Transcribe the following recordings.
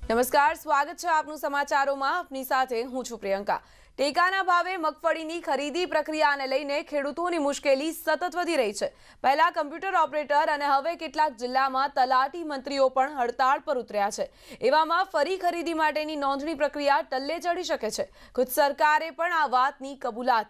નમસ્કાર, સ્વાગત છે આપનું સમાચારોમાં। આપની સાથે હું છું પ્રિયંકા। ટેકાના ભાવે મગફળીની ખરીદી પ્રક્રિયાને લઈને ખેડૂતોની મુશ્કેલી સતત વધી રહી છે। પહેલા કમ્પ્યુટર ઓપરેટર અને હવે કેટલાક જિલ્લામાં તલાટી મંત્રીઓ પણ હડતાળ પર ઉતર્યા છે। એવામાં ફરી ખરીદી માટેની નોંધણી પ્રક્રિયા ટલ્લે ચડી શકે છે। ખુદ સરકારે પણ આ વાતની કબૂલાત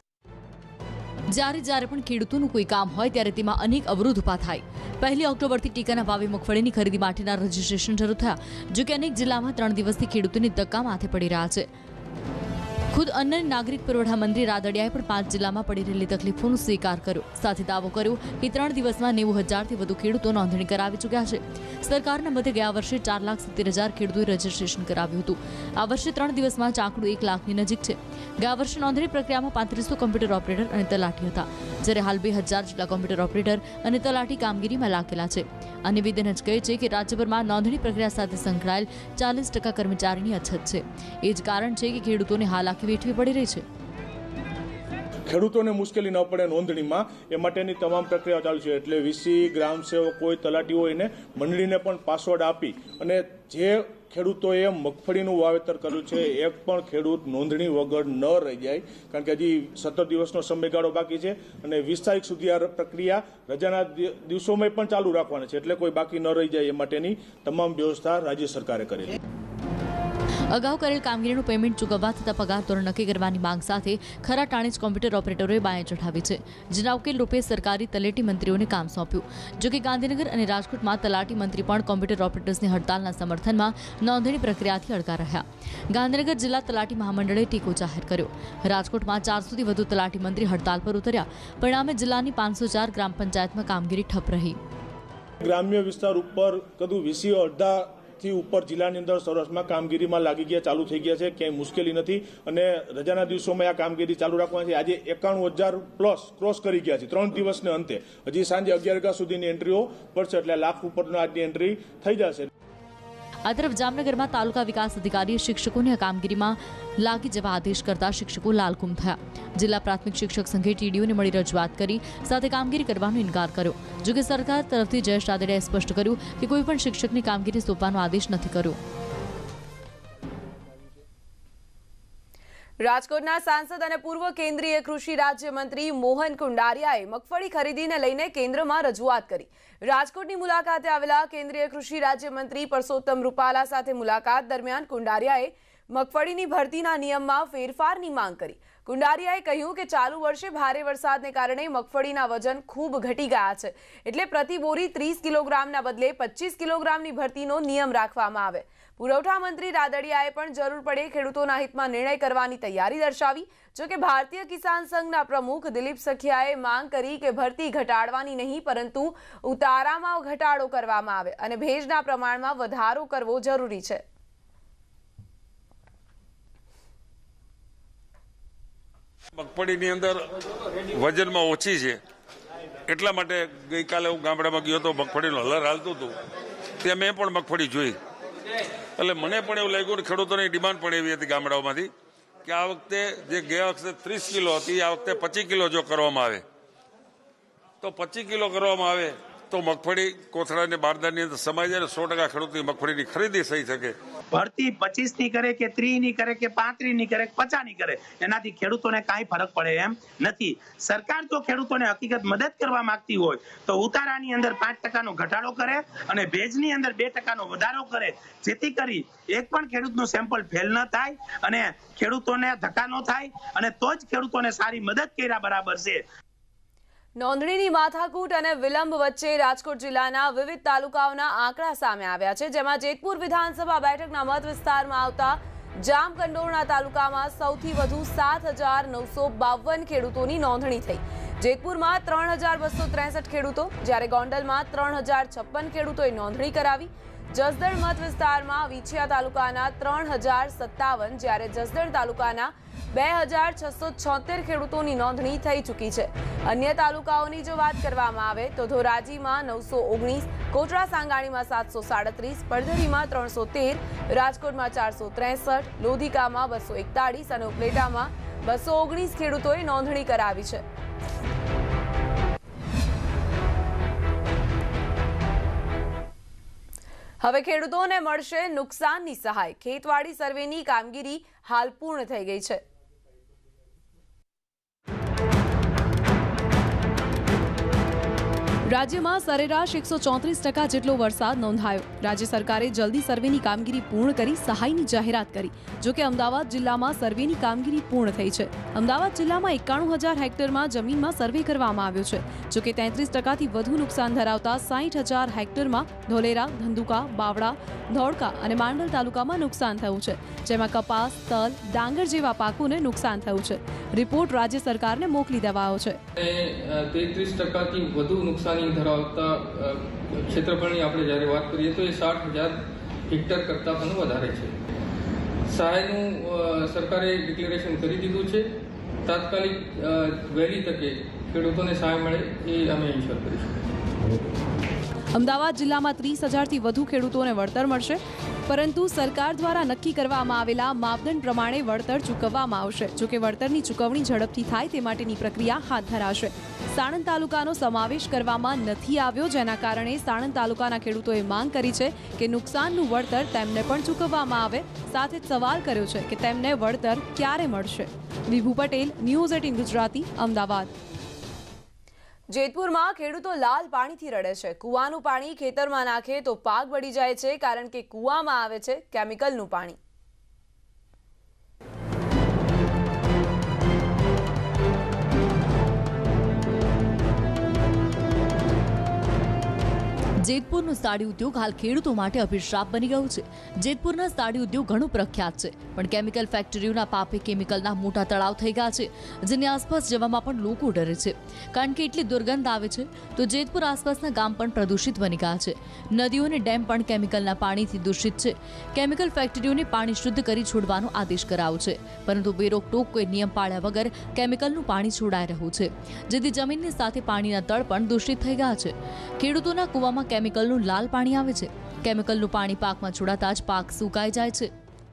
જ્યારે પણ ખેડૂતોનું કોઈ કામ હોય ત્યારે તેમાં અનેક અવરોધ ઊભા થાય। 1 ઓક્ટોબરથી ટેકાના ભાવે મગફળીની ખરીદી માટેના રજીસ્ટ્રેશન શરૂ થયા। જો કે અનેક જિલ્લામાં 3 દિવસથી ખેડૂતોની ધક્કા માથે પડી રહ્યા છે। ખુદ અન્ન અને નાગરિક પુરવઠા મંત્રી રાદડિયાએ પણ 5 જિલ્લામાં પડી રહેલી તકલીફોનો સ્વીકાર કર્યો। સાથે દાવો કર્યો કે 3 દિવસમાં 90,000થી વધુ ખેડૂતો નોંધણી કરાવી ચૂક્યા છે। સરકારના મતે ગયા વર્ષે 4,70,000 ખેડૂતોએ રજીસ્ટ્રેશન કરાવ્યું હતું। આ વર્ષે 3 દિવસમાં આંકડો 1 લાખની નજીક છે। ગયા વર્ષે નોંધણી પ્રક્રિયામાં 3500 કમ્પ્યુટર ઓપરેટર અને તલાટી હતા, જ્યારે હાલ 2,000 જેટલા કમ્પ્યુટર ઓપરેટર અને તલાટી કામગીરીમાં લાગેલા છે। આ નિવેદન જ કહે છે કે રાજ્યભરમાં નોંધણી પ્રક્રિયા સાથે સંકળાયેલ 40% કર્મચારીની અછત છે। એ જ કારણ છે કે ખેડૂતોને હાલાકી વેઠવી પડી રહી છે। ખેડૂતોને મુશ્કેલી ન પડે નોંધણીમાં એ માટેની તમામ પ્રક્રિયા ચાલુ છે। એટલે વીસી, ગ્રામ સેવક હોય, તલાટીઓ એને મંડળીને પણ પાસવર્ડ આપી અને જે ખેડૂતોએ મગફળીનું વાવેતર કર્યું છે એક પણ ખેડૂત નોંધણી વગર ન રહી જાય, કારણ કે હજી 17 દિવસનો સમયગાળો બાકી છે અને 20 તારીખ સુધી આ પ્રક્રિયા રજાના દિવસોમાં પણ ચાલુ રાખવાની છે। એટલે કોઈ બાકી ન રહી જાય એ માટેની તમામ વ્યવસ્થા રાજ્ય સરકારે કરી છે। અગાઉ કરેલ કામગીરીનું પેમેન્ટ ચૂકવવા તથા પગાર ધોરણ નક્કી કરવાની માંગ સાથે ખરા ટાણે જ કોમ્પ્યુટર ઓપરેટરોએ બાંયે ચઢાવી છે, જેના ઉકેલ રૂપે સરકારી તલાટી મંત્રીઓને કામ સોંપ્યું। જો કે ગાંધીનગર અને રાજકોટમાં તલાટી મંત્રી પણ કોમ્પ્યુટર ઓપરેટર્સની હડતાલના સમર્થનમાં નોંધણી પ્રક્રિયાથી અડગા રહ્યા। ગાંધીનગર જિલ્લા તલાટી મહામંડળે ટેકો જાહેર કર્યો। રાજકોટમાં 400થી વધુ તલાટી મંત્રી હડતાલ પર ઉતર્યા। પરિણામે જિલ્લાની 504 ગ્રામ પંચાયતમાં કામગીરી ઠપ રહી। ગ્રામ્ય વિસ્તાર ઉપર કદું વીસી અડધાથી ઉપર જિલ્લાની અંદર સરસમાં કામગીરીમાં લાગી ગયા, ચાલુ થઈ ગયા છે। ક્યાંય મુશ્કેલી નથી અને રજાના દિવસોમાં આ કામગીરી ચાલુ રાખવાની છે। આજે 91,000 પ્લસ ક્રોસ કરી ગયા છે 3 દિવસને અંતે। હજી સાંજે 11 વાગ્યા સુધીની એન્ટ્રીઓ પડશે, એટલે લાખ ઉપરના આજની એન્ટ્રી થઈ જશે। આ તરફ જામનગરમાં તાલુકા વિકાસ અધિકારીએ શિક્ષકોને આ કામગીરીમાં લાગી જવા આદેશ કરતા શિક્ષકો લાલઘુમ થયા। જિલ્લા પ્રાથમિક શિક્ષક સંઘે ટીડીઓને મળી રજૂઆત કરી સાથે કામગીરી કરવાનો ઇનકાર કર્યો। જો કે સરકાર તરફથી જયેશ રાદડિયાએ સ્પષ્ટ કર્યું કે કોઈ પણ શિક્ષકની કામગીરી સોંપવાનો આદેશ નથી કર્યો। રાજકોટના સાંસદ અને પૂર્વ કેન્દ્રીય કૃષિ રાજ્યમંત્રી મોહન કુંડારિયાએ મગફળી ખરીદીને લઈને કેન્દ્રમાં રજૂઆત કરી। રાજકોટની મુલાકાતે આવેલા કેન્દ્રીય કૃષિ રાજ્યમંત્રી પરસોત્તમ રૂપાલા સાથે મુલાકાત દરમિયાન કુંડારિયાએ મગફળીની ભરતીના નિયમમાં ફેરફારની માંગ કરી। કુંડારિયાએ કહ્યું કે ચાલુ વર્ષે ભારે વરસાદને કારણે મગફળીના વજન ખૂબ ઘટી ગયા છે, એટલે પ્રતિ બોરી 30 કિલોગ્રામના બદલે 25 કિલોગ્રામની ભરતીનો નિયમ રાખવામાં આવે। પુરવઠા મંત્રી રાદડિયાએ પણ જરૂર પડે ખેડૂતોના હિતમાં નિર્ણય કરવાની તૈયારી દર્શાવી। જો કે ભારતીય કિસાન સંઘના પ્રમુખ દિલીપ સખિયાએ માંગ કરી કે ભરતી ઘટાડવાની નહીં, પરંતુ ઉતારામાં ઘટાડો કરવામાં આવે અને ભેજના પ્રમાણમાં વધારો કરવો જરૂરી છે। મગફળીની અંદર વજનમાં ઓછી છે, એટલા માટે ગઈકાલે હું ગામડામાં ગયો હતો, મગફળીનું હલર હાલતું હતું, ત્યાં મેં પણ મગફળી જોઈ। એટલે મને પણ એવું લાગ્યું, ખેડૂતોની ડિમાન્ડ પણ એવી હતી ગામડાઓમાંથી કે આ વખતે જે ગયા વખતે 30 કિલો હતી, આ વખતે 25 કિલો જો કરવામાં આવે તો 25 કિલો કરવામાં આવે તો મગફળી કોથળાને બારદાનની અંદર સમાઈ જાય, 100% ખેડૂતની મગફળીની ખરીદી થઈ શકે। ભરતી 25 ની કરે કે 30 ની કરે કે 35 ની કરે કે 50 ની કરે, એનાથી ખેડૂતોને કાંઈ ફરક પડે એમ નથી। સરકાર જો ખેડૂતોને હકીકત મદદ કરવા માંગતી હોય તો ઉતારાની અંદર 5% ઘટાડો કરે અને ભેજની અંદર 2% વધારો કરે, જેથી કરી એક પણ ખેડૂતનું સેમ્પલ ફેલ ન થાય અને ખેડૂતોને ધક્કા ન થાય, અને તો જ ખેડૂતોને સારી મદદ કર્યા બરાબર છે। નોંધણીની માથાકૂટ અને વિલંબ વચ્ચે રાજકોટ જિલ્લાના વિવિધ તાલુકાઓના આંકડા સામે આવ્યા છે, જેમાં જેતપુર વિધાનસભા બેઠકના મત વિસ્તારમાં આવતા જામકંડોરણા તાલુકામાં સૌથી વધુ 7,952 ખેડૂતોની નોંધણી થઈ। જેતપુરમાં 3,263 ખેડૂતો, જ્યારે ગોંડલમાં 3,056 ખેડૂતોએ નોંધણી કરાવી। જસદણ મત વિસ્તારમાં વિછિયા તાલુકાના 3,057, જ્યારે જસદણ તાલુકાના 2,676 ખેડૂતોની નોંધણી થઈ ચૂકી છે। અન્ય તાલુકાઓની જો વાત કરવામાં આવે તો ધોરાજીમાં 919, કોટડા સાંગાણીમાં 737, પડધરીમાં 313, રાજકોટમાં 463, લોધિકામાં 241 અને ઉપલેટામાં 219 ખેડૂતોએ નોંધણી કરાવી છે। હવે ખેડૂતોને મળશે નુકસાનની સહાય. ખેતવાડી સર્વેની કામગીરી હાલ પૂર્ણ થઈ ગઈ છે. રાજ્યમાં સરેરાશ 134% જેટલો વરસાદ નોંધાયો. રાજ્ય સરકારે જલ્દી સર્વેની કામગીરી પૂર્ણ કરી સહાયની જાહેરાત કરી. જોકે અમદાવાદ જિલ્લામાં સર્વેની કામગીરી પૂર્ણ થઈ છે. અમદાવાદ જિલ્લામાં 91,000 હેક્ટરમાં જમીનમાં સર્વે કરવામાં આવ્યો છે. જોકે 33%થી વધુ નુકસાન ધરાવતા 60,000 હેક્ટરમાં ધોલેરા, ધંધુકા, બાવળા, ધોળકા અને માંડલ તાલુકામાં નુકસાન થયું છે, જેમાં કપાસ, તલ, ડાંગર જેવા પાકોને નુકસાન થયું છે. રિપોર્ટ રાજ્ય સરકારને મોકલી દેવાયો છે. 33%થી વધુ નુકસાની ધરાવતા ક્ષેત્રફળની આપણે જ્યારે વાત કરીએ તો એ 60,000 હેક્ટર કરતાં પણ વધારે છે. સહાયનું સરકારે ડિક્લેરેશન કરી દીધું છે. તાત્કાલિક વહેલી તકે ખેડૂતોને સહાય મળે એ અમે ઇન્શ્યોર કરીશું. અમદાવાદ જિલ્લામાં 30,000થી વધુ ખેડૂતોને વળતર મળશે, પરંતુ સરકાર દ્વારા નક્કી કરવામાં આવેલા માપદંડ પ્રમાણે વળતર ચૂકવવામાં આવશે. જોકે વળતરની ચૂકવણી ઝડપથી થાય તે માટેની પ્રક્રિયા હાથ ધરાશે. સાણંદ તાલુકાનો સમાવેશ કરવામાં નથી આવ્યો, જેના કારણે સાણંદ તાલુકાના ખેડૂતોએ માંગ કરી છે કે નુકસાનનું વળતર તેમને પણ ચૂકવવામાં આવે. સાથે જ સવાલ કર્યો છે કે તેમને વળતર ક્યારે મળશે. વિભુ પટેલ, ન્યૂઝ 18 ગુજરાતી, અમદાવાદ. જેતપુરમાં ખેડૂતો લાલ પાણીથી રડે છે. કૂવાનું પાણી ખેતરમાં નાખે તો પાક બળી જાય છે, કારણ કે કૂવામાં આવે છે કેમિકલનું પાણી. જેતપુરનો સાડી ઉદ્યોગ હાલ ખેડૂતો માટે અભિશાપ બની ગયું છે. જેતપુરના સાડી ઉદ્યોગ ઘણું પ્રખ્યાત છે, પણ કેમિકલ ફેક્ટરીઓના પાપે કેમિકલના મોટા તળાવ થઈ ગયા છે, જેની આસપાસ જવામાં પણ લોકો ડરે છે, કારણ કે એટલી દુર્ગંધ આવે છે. તો જેતપુર આસપાસના ગામ પણ પ્રદૂષિત બની ગયા છે. નદીઓ અને ડેમ પણ કેમિકલના પાણીથી દૂષિત છે. કેમિકલ ફેક્ટરીઓને પાણી શુદ્ધ કરી છોડવાનો આદેશ કરાયો છે, પરંતુ બેરોકટોક કોઈ નિયમ પાળ્યા વગર કેમિકલનું પાણી છોડાઈ રહ્યું છે, જેથી જમીનની સાથે પાણીના તળ પણ દૂષિત થઈ ગયા છે. ખેડૂતોના કૂવામાં કેમિકલનું લાલ પાણી આવે છે. કેમિકલનું પાણી પાકમાં છોડાતા જ પાક સુકાઈ જાય છે.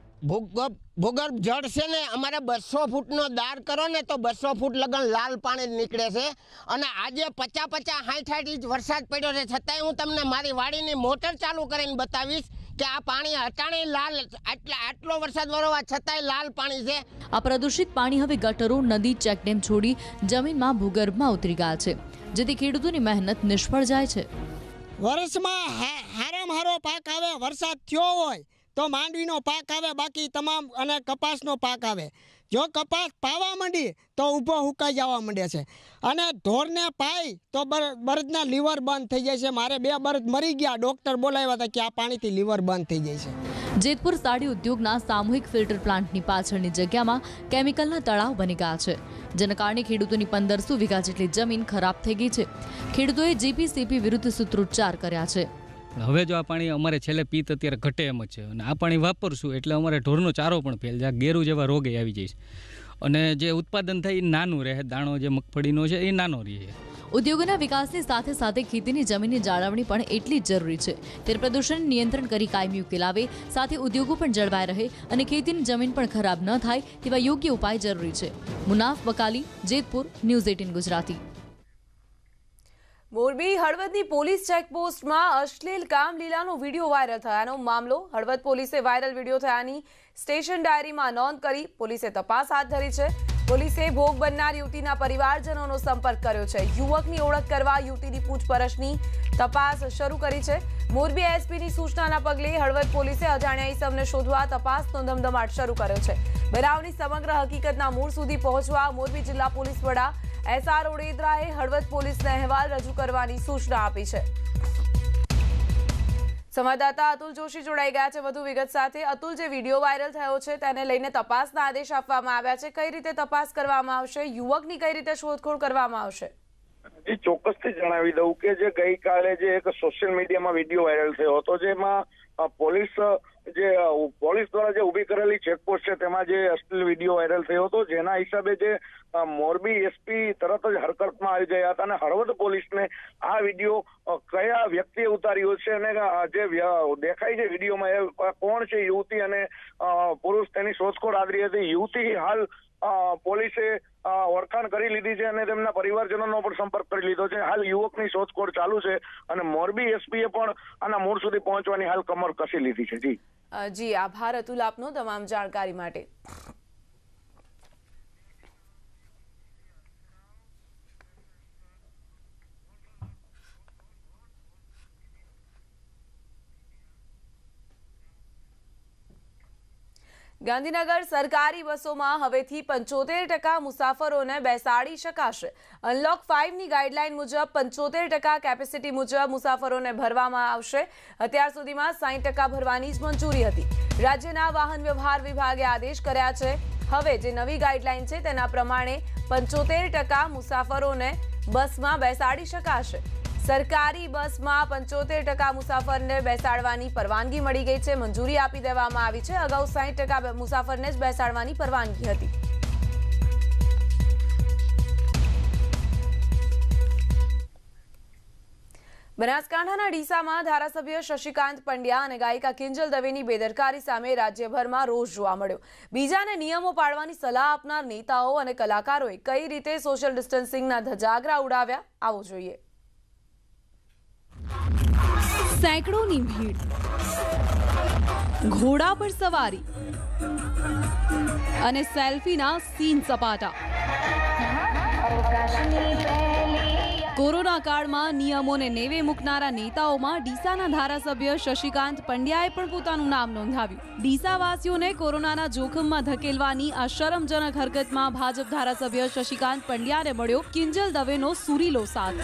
ભૂગર્ભ જળ છે ને, અમારે 200 ફૂટનો દાર કરો ને તો 200 ફૂટ લગન લાલ પાણી નીકળે છે. અને આજે 50-50, 60 ઇંચ વરસાદ પડ્યો છે, છતાંય હું તમને મારી વાડીની મોટર ચાલુ કરીને બતાવીશ કે આ પાણી અટાણે લાલ, આટલો વરસાદ વરસવા છતાંય લાલ પાણી છે. આ પ્રદૂષિત પાણી હવે ગટરો, નદી, ચેકડેમ છોડી જમીનમાં ભૂગર્ભમાં ઉતરી ગયા છે, જેથી ખેડૂતોની મહેનત નિષ્ફળ જાય છે. વર્ષમાં હારામાં હારો પાક આવે, વરસાદ થયો હોય તો માંડવીનો પાક આવે, બાકી તમામ અને કપાસનો પાક આવે. જો કપાસ પાવા માંડી તો ઊભો હુકાઈ જવા માંડે છે, અને ઢોરને પાય તો બળદના લીવર બંધ થઈ જાય છે. મારે 2 બળદ મરી ગયા, ડૉક્ટર બોલાવ્યા હતા કે આ પાણીથી લીવર બંધ થઈ જાય છે. જેતપુર સાડી ઉદ્યોગના સામૂહિક ફિલ્ટર પ્લાન્ટની પાછળની જગ્યામાં કેમિકલના તળાવ બની ગયા છે, જેના કારણે ખેડૂતોની 1500 વીઘા જેટલી જમીન ખરાબ થઈ ગઈ છે. ખેડૂતોએ જીપીસીપી વિરુદ્ધ સૂત્રોચ્ચાર કર્યા છે. હવે જો આ પાણી અમારે છેલ્લે પિત્ત અત્યારે ઘટે એમ જ છે, અને આ પાણી વાપરશું એટલે અમારે ઢોરનો ચારો પણ ફેલ જાય, ગેરું જેવા રોગે આવી જાય છે, અને જે ઉત્પાદન થાય એ નાનું રહે. દાણો જે મગફળીનો છે એ નાનો રહે. ઉદ્યોગોના વિકાસની સાથે સાથે ખેતીની જમીનની જાળવણી પણ એટલી જ જરૂરી છે. ત્યારે પ્રદૂષણ નિયંત્રણ કરી કાયમી ઉકેલ આવે, સાથે ઉદ્યોગો પણ જળવાઈ રહે અને ખેતીની જમીન પણ ખરાબ ન થાય તેવા યોગ્ય ઉપાય જરૂરી છે. મુનાફ બકાલી, જેતપુર, ન્યૂઝ 18 ગુજરાતી. મોરબી હળવદની પોલીસ ચેકપોસ્ટમાં અશ્લીલ કામલીલાનો વિડીયો વાયરલ થયાનો મામલો. હળવદ પોલીસે વાયરલ વિડીયો થયાની સ્ટેશન ડાયરીમાં નોંધ કરી પોલીસે તપાસ હાથ ધરી છે. પોલીસે ભોગ બનનાર યુવતીના પરિવારજનોનો સંપર્ક કર્યો છે. યુવકની ઓળખ કરવા યુવતીની પૂછપરછની તપાસ શરૂ કરી છે. મોરબી એસપીની સૂચનાના પગલે હળવદ પોલીસે અજાણ્યા ઈસમને શોધવા તપાસનો ધમધમાટ શરૂ કર્યો છે. બનાવની સમગ્ર હકીકતના મૂળ સુધી પહોંચવા મોરબી જિલ્લા પોલીસ વડા SR ઓડેદરાએ હળવદ પોલીસને અહેવાલ રજૂ કરવાની સૂચના આપી છે. સંવાદદાતા અતુલ જોશી જોડાઈ ગયા છે વધુ વિગત સાથે. અતુલ, જે વિડીયો વાયરલ થયો છે તેને લઈને તપાસના આદેશ આપવામાં આવ્યા છે, કઈ રીતે તપાસ કરવામાં આવશે? યુવકની કઈ રીતે શોધખોળ કરવામાં આવશે? ચોક્કસથી જણાવી દઉં કે જે ગઈકાલે જે એક સોશિયલ મીડિયામાં વિડીયો વાયરલ થયો હતો, જેમાં પોલીસ દ્વારા જે ઊભી કરેલી ચેકપોસ્ટ છે તેમાં જે અશ્લીલ વિડીયો વાયરલ થયો હતો, જેના હિસાબે જે મોરબી એસપી તરત જ હરકતમાં આવી ગયા હતા અને હળવદ પોલીસને આ વિડીયો કયા વ્યક્તિએ ઉતાર્યો છે અને જે દેખાય છે વિડીયોમાં એ કોણ છે, યુવતી અને પુરુષ, તેની શોધખોળ આદરી હતી. યુવતી હાલ પોલીસે ઓળખાણ કરી લીધી છે અને તેમના પરિવારજનોનો પણ સંપર્ક કરી લીધો છે. હાલ યુવકની શોધખોળ ચાલુ છે અને મોરબી એસપીએ પણ આના મૂળ સુધી પહોંચવાની હાલ કમર કસી લીધી છે. જી આભાર અતુલ આપનો તમામ જાણકારી માટે. ગાંધીનગર સરકારી બસોમાં હવેથી 75% મુસાફરોને બેસાડી શકાશે. અનલોક 5ની ગાઈડલાઈન મુજબ 75% કેપેસિટી મુજબ મુસાફરોને ભરવામાં આવશે. અત્યાર સુધીમાં 60% ભરવાની જ મંજૂરી હતી. રાજ્યના વાહન વ્યવહાર વિભાગે આદેશ કર્યા છે. હવે જે નવી ગાઈડલાઈન છે તેના પ્રમાણે 75% મુસાફરોને બસમાં બેસાડી શકાશે. સરકારી બસમાં 75% મુસાફરને બેસાડવાની પરવાનગી મળી ગઈ છે, મંજૂરી આપી દેવામાં આવી છે. અગાઉ 60% મુસાફરને જ બેસાડવાની પરવાનગી હતી. બનાસકાંઠાના ડીસામાં ધારાસભ્ય શશિકાંત પંડ્યા અને ગાયિકા કિંજલ દવેની બેદરકારી સામે રાજ્યભરમાં રોષ જોવા મળ્યો. બીજાને નિયમો પાળવાની સલાહ આપનાર નેતાઓ અને કલાકારોએ કઈ રીતે સોશિયલ ડિસ્ટન્સિંગના ધજાગરા ઉડાવ્યા, આવો જોઈએ. સેંકડોની ભીડ, ઘોડા પર સવારી અને સેલ્ફીના સીન સપાટા. કોરોના કાળમાં નિયમોને નેવે મૂકનારા નેતાઓમાં ડીસાના ધારાસભ્ય શશિકાંત પંડ્યાએ પણ પોતાનું નામ નોંધાવ્યું. ડીસાવાસીઓને કોરોનાના જોખમમાં ધકેલવાની આ શરમજનક હરકતમાં ભાજપ ધારાસભ્ય શશિકાંત પંડ્યાને મળ્યો કિંજલ દવેનો સુરીલો સાથ.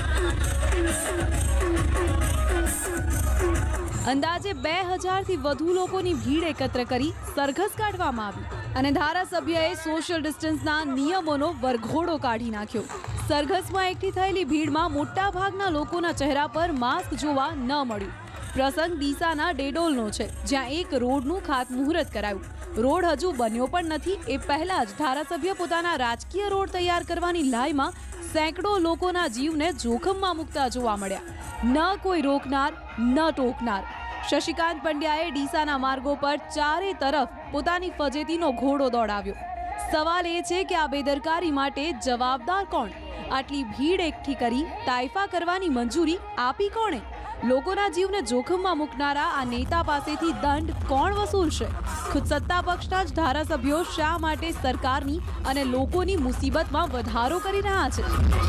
અંદાજે 2000થી વધુ લોકોની ભીડ એકત્ર કરી સરઘસ કાઢવામાં આવી અને ધારાસભ્યએ સોશિયલ ડિસ્ટન્સના નિયમોનો વરઘોડો કાઢી નાખ્યો. સરઘસમાં એકઠી થયેલી ભીડમાં મોટા ભાગના લોકોના ચહેરા પર માસ્ક જોવા ન મળ્યું. પ્રસંગ ડીસાના ડેડોલનો છે, જ્યાં એક રોડનું ખાતમુહૂર્ત કરાયું. રોડ હજુ બન્યો પણ નથી એ પહેલા જ ધારાસભ્ય પોતાના રાજકીય રોડ તૈયાર કરવાની લાઈમાં સેંકડો લોકોના જીવને જોખમમાં મૂકતા જોવા મળ્યા. ન કોઈ રોકનાર, ન ટોકનાર. શશિકાંત પંડ્યાએ ડીસાના માર્ગો પર ચારે તરફ પોતાની ફજેતીનો ઘોડો દોડાવ્યો. સવાલ એ છે કે આ બેદરકારી માટે જવાબદાર કોણ? આટલી ભીડ એકઠી કરી તાઇફા કરવાની મંજૂરી આપી કોણે? લોકોના જીવને જોખમમાં મૂકનારા આ નેતા પાસેથી દંડ કોણ વસૂલશે? ખુદ સત્તા પક્ષના જ ધારાસભ્યો શા માટે સરકારની અને લોકોની મુસીબતમાં વધારો કરી રહ્યા છે?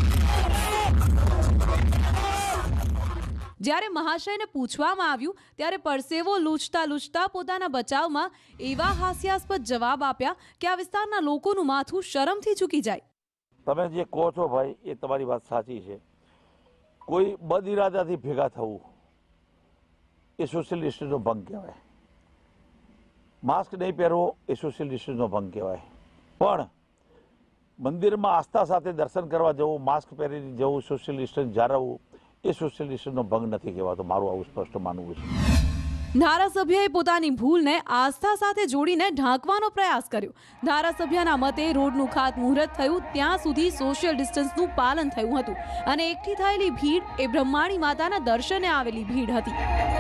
જ્યારે મહાશયને પૂછવામાં આવ્યું ત્યારે પરસેવો લૂછતા લૂછતા પોતાના બચાવમાં એવા હાસ્યાસ્પદ જવાબ આપ્યા કે આ વિસ્તારના લોકોનું માથું શરમથી ઝૂકી જાય. તમે જે કહો છો ભાઈ એ તમારી વાત સાચી છે. કોઈ બદઇરાદાથી ભેગા થવું એ સોશિયલ ડિસ્ટન્સનો ભંગ કહેવાય. માસ્ક નહીં પહેરવો એ સોશિયલ ડિસ્ટન્સનો ભંગ કહેવાય. પણ મંદિરમાં આસ્થા સાથે દર્શન કરવા જવું, માસ્ક પહેરીને જવું, સોશિયલ ડિસ્ટન્સ જાળવવું એ સોશિયલ ડિસ્ટન્સનો ભંગ નથી કહેવાતો. મારું આવું સ્પષ્ટ માનવું છે. ધારાસભ્યએ પોતાની ભૂલને આસ્થા સાથે જોડીને ઢાંકવાનો પ્રયાસ કર્યો. ધારાસભ્યના મતે રોડનું ખાતમુહૂર્ત થયું ત્યાં સુધી સોશિયલ ડિસ્ટન્સનું પાલન થયું હતું અને એકઠી થયેલી ભીડ એ બ્રહ્માણી માતાના દર્શને આવેલી ભીડ હતી.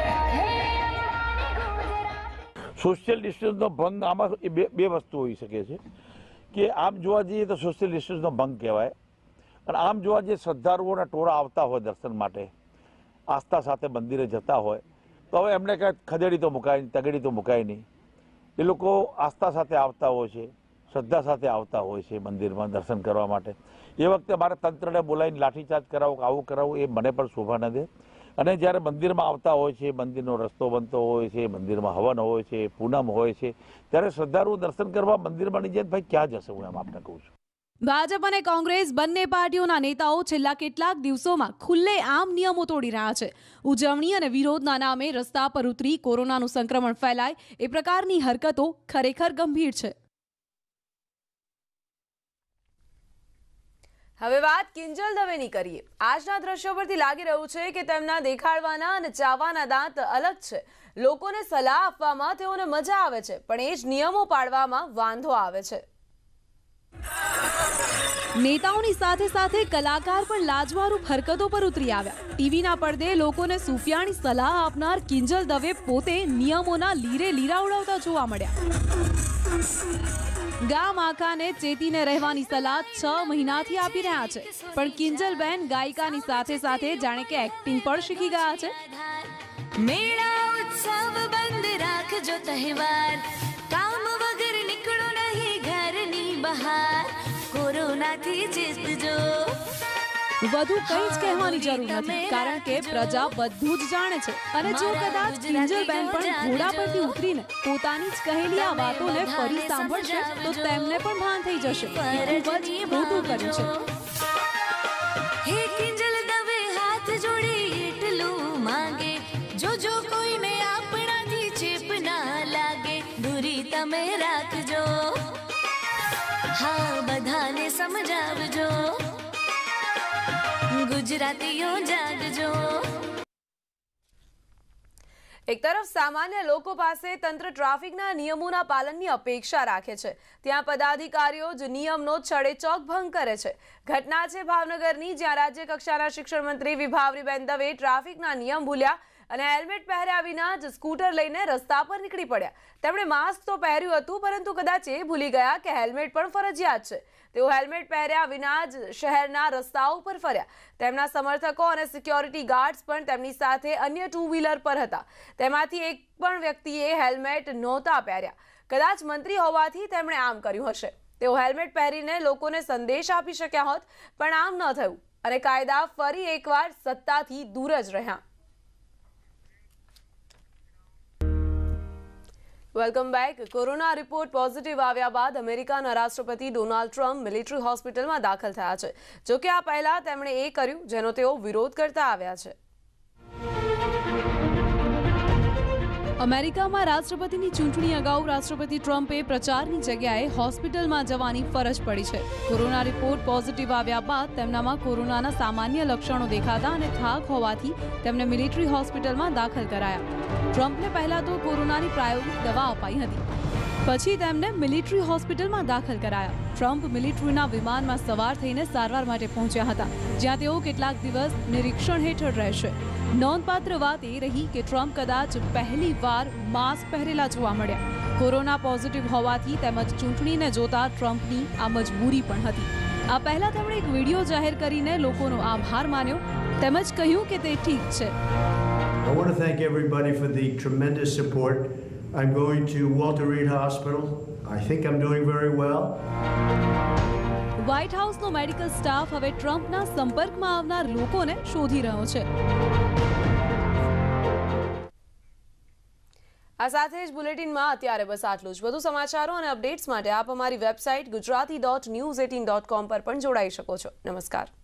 સોશિયલ ડિસ્ટન્સનો ભંગ આમાં બે વસ્તુ હોઈ શકે છે કે આમ જોવા જઈએ તો સોશિયલ ડિસ્ટન્સનો ભંગ કહેવાય અને આમ જોવા જઈએ શ્રદ્ધાળુઓના ટોળા આવતા હોય દર્શન માટે, આસ્થા સાથે મંદિરે જતા હોય તો હવે એમને કાંઈ ખદેડી તો મુકાય નહીં, તગડી તો મુકાય નહીં. એ લોકો આસ્થા સાથે આવતા હોય છે, શ્રદ્ધા સાથે આવતા હોય છે મંદિરમાં દર્શન કરવા માટે. એ વખતે મારે તંત્રને બોલાવીને લાઠીચાર્જ કરાવો કે આવું કરાવવું એ મને પણ શોભા ન દે. અને જ્યારે મંદિરમાં આવતા હોય છે, મંદિરનો રસ્તો બનતો હોય છે, મંદિરમાં હવન હોય છે, પૂનમ હોય છે, ત્યારે શ્રદ્ધાળુઓ દર્શન કરવા મંદિરમાં નહીં જાય ભાઈ ક્યાં જશે? હું એમ આપને કહું છું. ભાજપ અને કોંગ્રેસ બંને પાર્ટીઓના નેતાઓ છેલ્લા કેટલાક દિવસોમાં ખુલ્લે આમ નિયમો તોડી રહ્યા છે. ઉજવણી અને વિરોધના નામે રસ્તા પર ઉતરી કોરોનાનું સંક્રમણ ફેલાય એ પ્રકારની હરકતો ખરેખર ગંભીર છે. હવે વાત કિંજલ દવેની કરીએ. આજના દ્રશ્યો પરથી લાગી રહ્યું છે કે તેમના દેખાડવાના અને ચાવવાના દાંત અલગ છે. લોકોને સલાહ આપવામાં તેઓને મજા આવે છે, પણ એ જ નિયમો પાળવામાં વાંધો આવે છે. નેતાઓની સાથે સાથે કલાકાર પણ લાજવારૂપ હરકતો પર ઉતરી આવ્યા. ટીવીના પડદે લોકોને સૂફિયાણી સલાહ આપનાર કિંજલ દવે પોતે નિયમોના લીરે લીરા ઉડાવતા જોવા મળ્યા. ગામ આખાને ચેતીને રહેવાની સલાહ 6 મહિનાથી આપી રહ્યા છે, પણ કિંજલબેન ગાયિકાની સાથે સાથે જાણે કે એક્ટિંગ પણ શીખી ગયા છે. મેળા ઉત્સવ બંધ રાખજો તહેવાર, કામ વગર નીકળો નહીં ઘરની બહાર, કોરોનાથી ચેતજો. વધુ કંઈ જ કહેવાની જરૂર નથી, કારણ કે પ્રજા બધું જ જાણે છે. અને જો કદાચ કિંજલબેન પણ ઘોડા પરથી ઉતરીને પોતાની જ કહેલી આ વાતોને ફરી સાંભળશે તો તેમને પણ ભાન થઈ જશે ખૂબ જ ખોટું કર્યું છે. હે કિંજલ દવે હાથ જોડી એટલું માંગે, જો કોઈને આપણાથી ચેપ ના લાગે, દૂરી તમે રાખજો, હા બધાને સમજાવજો, ગુજરાતીઓ જાગજો. એક તરફ સામાન્ય લોકો પાસે તંત્ર ટ્રાફિકના નિયમોના પાલનની અપેક્ષા રાખે છે, ત્યાં પદાધિકારીઓ જ નિયમનો છડેચોક ભંગ કરે છે. ઘટના છે ભાવનગરની, જ્યાં રાજ્ય કક્ષાના શિક્ષણ મંત્રી વિભાવરીબેન દવે ટ્રાફિકના નિયમ ભૂલ્યા અને હેલ્મેટ પહેર્યા વિના જ સ્કૂટર લઈને રસ્તા પર નીકળી પડ્યા. તેમણે માસ્ક તો પહેર્યું હતું, પરંતુ કદાચ એ ભૂલી ગયા કે હેલ્મેટ પણ ફરજિયાત છે. તેઓ હેલ્મેટ પહેર્યા વિના જ શહેરના રસ્તાઓ પર ફર્યા. તેમના સમર્થકો અને સિક્યોરિટી ગાર્ડ્સ પણ તેમની સાથે અન્ય 2 વ્હીલર પર હતા. તેમાંથી એક પણ વ્યક્તિએ હેલ્મેટ નહોતા પહેર્યા. કદાચ મંત્રી હોવાથી તેમણે આમ કર્યું હશે. તેઓ હેલ્મેટ પહેરીને લોકોને સંદેશ આપી શક્યા હોત, પણ આમ ન થયું અને કાયદા ફરી એકવાર સત્તાથી દૂર જ રહ્યા. Welcome back. Corona report positive આવ્યા બાદ અમેરિકાના રાષ્ટ્રપતિ ડોનાલ્ડ ટ્રમ્પ મિલિટરી હોસ્પિટલમાં દાખલ થયા છે. જોકે આ પહેલા તેમણે એ કર્યું જેનો તેઓ વિરોધ કરતા આવ્યા છે. અમેરિકામાં રાષ્ટ્રપતિની ચૂંટણી અગાઉ રાષ્ટ્રપતિ ટ્રમ્પે પ્રચારની જગ્યાએ હોસ્પિટલમાં જવાની ફરજ પડી છે. કોરોના રિપોર્ટ પોઝિટિવ આવ્યા બાદ તેમનામાં કોરોનાના સામાન્ય લક્ષણો દેખાતા અને થાક હોવાથી તેમને મિલિટરી હોસ્પિટલમાં દાખલ કરાયા. ટ્રમ્પને પહેલા તો કોરોનાની પ્રાયોગિક દવા અપાઈ હતી, પછી તેમને મિલિટરી હોસ્પિટલમાં દાખલ કરાયા. ટ્રમ્પ મિલિટરીના વિમાનમાં સવાર થઈને સારવાર માટે પહોંચ્યા હતા, જ્યાં તેઓ કેટલાક દિવસ નિરીક્ષણ હેઠળ રહેશે. નોંધપાત્ર વાત એ રહી કે ટ્રમ્પ કદાચ પહેલી વાર માસ્ક પહેરેલા જોવા મળ્યા. કોરોના પોઝિટિવ હોવાથી તેમજ ચૂંટણીને જોતા ટ્રમ્પની આ મજબૂરી પણ હતી. આ પહેલા તેમણે એક વિડીયો જાહેર કરીને લોકોનો આભાર માન્યો, તેમજ કહ્યું કે તે ઠીક છે. I want to thank everybody for the tremendous support. I'm going to Walter Reed Hospital. I think I'm doing very well. White હાઉસનો મેડિકલ સ્ટાફ હવે ટ્રમ્પના સંપર્કમાં આવનાર લોકોને શોધી રહ્યો છે. આ સાથે જ બુલેટિનમાં અત્યારે બસ આટલું જ. વધુ સમાચારો અને અપડેટ્સ માટે આપ અમારી વેબસાઇટ gujarati.news18.com પર પણ જોડાઈ શકો છો. નમસ્કાર.